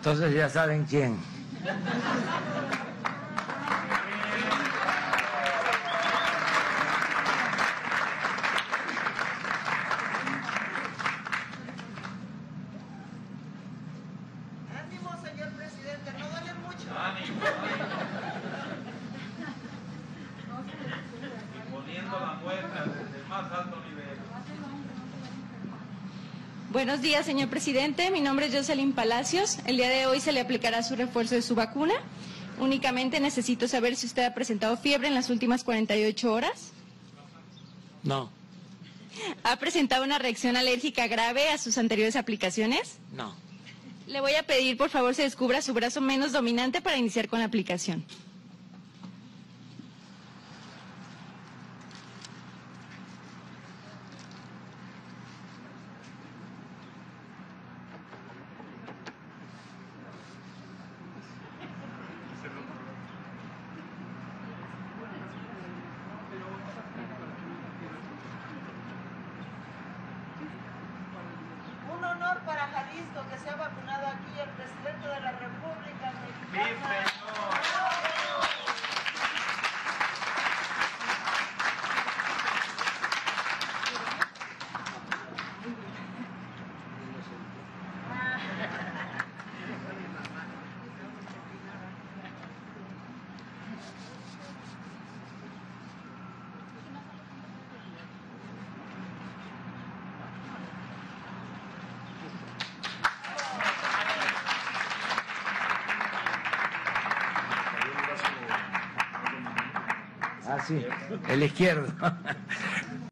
Entonces ya saben quién. Ánimo, señor presidente, no duele mucho. Poniendo la muestra desde el más alto nivel. Buenos días, señor presidente. Mi nombre es Jocelyn Palacios. El día de hoy se le aplicará su refuerzo de su vacuna. Únicamente necesito saber si usted ha presentado fiebre en las últimas 48 horas. No, ¿Ha presentado una reacción alérgica grave a sus anteriores aplicaciones? no. Le voy a pedir, por favor, se descubra su brazo menos dominante para iniciar con la aplicación. Un honor para Jalisco que se ha vacunado aquí el presidente de la República Mexicana. Ah, sí, el izquierdo.